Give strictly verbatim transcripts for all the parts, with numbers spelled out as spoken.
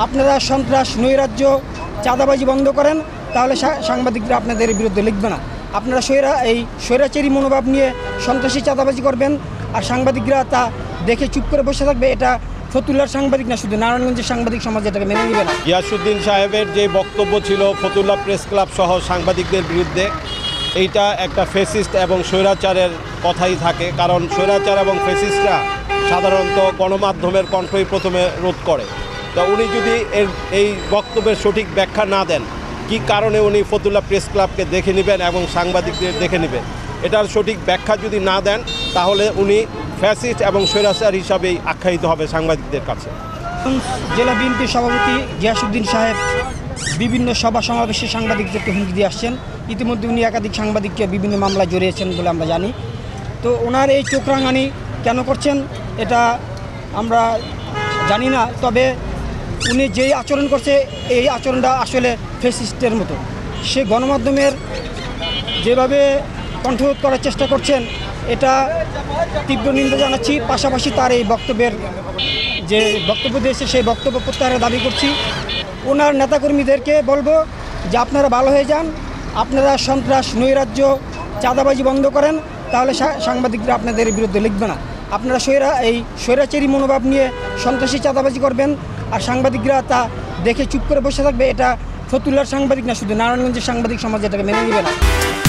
আপনারা সন্ত্রাস নৈরাজ্য চাঁদাবাজি বন্ধ করেন, তাহলে সাংবাদিকরা আপনাদের বিরুদ্ধে লিখবে না। আপনারা স্বৈরা এই স্বৈরাচারী মনোভাব নিয়ে সন্ত্রাসী চাঁদাবাজি করবেন, আর সাংবাদিকরা তা দেখে চুপ করে বসে থাকবে। এটা ফতুল্লার সাংবাদিক না, শুধু নারায়ণগঞ্জের সাংবাদিক সমাজ এটাকে মেনে নেবে না। গিয়াসউদ্দিন সাহেবের যে বক্তব্য ছিল ফতুল্লা প্রেস ক্লাব সহ সাংবাদিকদের বিরুদ্ধে, এইটা একটা ফেসিস্ট এবং স্বৈরাচারের কথাই থাকে। কারণ স্বৈরাচার এবং ফেসিস্টরা সাধারণত গণমাধ্যমের কণ্ঠই প্রথমে রোধ করে। তো উনি যদি এর এই বক্তব্যের সঠিক ব্যাখ্যা না দেন, কি কারণে উনি ফতুল্লা প্রেস ক্লাবকে দেখে নেবেন এবং সাংবাদিকদের দেখে নেবেন, এটার সঠিক ব্যাখ্যা যদি না দেন, তাহলে উনি ফ্যাসিস্ট এবং স্বৈরাচার হিসাবেই আখ্যায়িত হবে সাংবাদিকদের কাছে। জেলা বিএনপির সভাপতি গিয়াসউদ্দিন সাহেব বিভিন্ন সভা সমাবেশে সাংবাদিকদেরকে হুমকি দিয়ে আসছেন। ইতিমধ্যে উনি একাধিক সাংবাদিককে বিভিন্ন মামলায় জড়িয়েছেন বলে আমরা জানি। তো ওনার এই চোখ রাঙানি কেন করছেন এটা আমরা জানি না, তবে উনি যেই আচরণ করছে এই আচরণটা আসলে ফ্যাসিস্টের মতো। সে গণমাধ্যমের যেভাবে কণ্ঠরোধ করার চেষ্টা করছেন, এটা তীব্র নিন্দা জানাচ্ছি। পাশাপাশি তার এই বক্তব্যের যে বক্তব্য দিয়েছে সেই বক্তব্য প্রত্যাহারের দাবি করছি। ওনার নেতাকর্মীদেরকে বলবো যে আপনারা ভালো হয়ে যান, আপনারা সন্ত্রাস নৈরাজ্য চাঁদাবাজি বন্ধ করেন, তাহলে সাংবাদিকরা আপনাদের বিরুদ্ধে লিখবে না। আপনারা স্বৈরা এই স্বৈরাচারী মনোভাব নিয়ে সন্ত্রাসী চাঁদাবাজি করবেন, আর সাংবাদিকরা তা দেখে চুপ করে বসে থাকবে। এটা ফতুল্লার সাংবাদিক না, শুধু নারায়ণগঞ্জের সাংবাদিক সমাজ এটাকে মেনে নেবে না।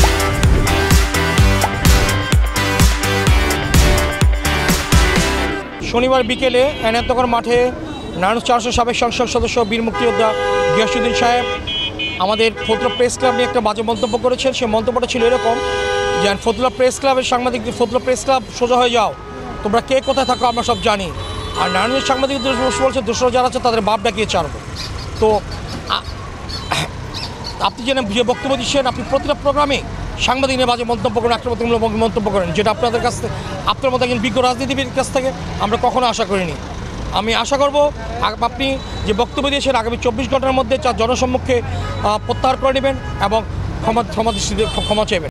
শনিবার বিকেলে এনায়তনগর মাঠে নারায়ণ চারশো সাবেক সংসদ সদস্য বীর মুক্তিযোদ্ধা গিয়াসউদ্দিন সাহেব আমাদের ফতুল্লা প্রেস ক্লাব নিয়ে একটা বাজে মন্তব্য করেছেন। সেই মন্তব্যটা ছিল এরকম যে ফতুল্লা প্রেস ক্লাবের সাংবাদিকদের ফতুল্লা প্রেস ক্লাব সোজা হয়ে যাও, তোমরা কে কোথায় থাকো আমরা সব জানি। আর নারায়ণগঞ্জের সাংবাদিকদের বলছে দোসরা যারা আছে তাদের বাপ ডাকিয়ে ছাড়বো। তো আপনি যে বক্তব্য দিচ্ছেন, আপনি প্রতিটা প্রোগ্রামে সাংবাদিক নিয়ে বাজে মন্তব্য করেন, আক্রমণাত্মক মন্তব্য করেন, যেটা আপনাদের কাছ থেকে আপনার মতো একজন বিজ্ঞ রাজনীতিবিদের কাছ থেকে আমরা কখনো আশা করিনি। আমি আশা করব আপনি যে বক্তব্য দিয়েছেন আগামী চব্বিশ ঘন্টার মধ্যে জনসম্মুখে প্রত্যাহার করে নেবেন এবং ক্ষমা ক্ষমা দৃষ্টিতে ক্ষমা চাইবেন।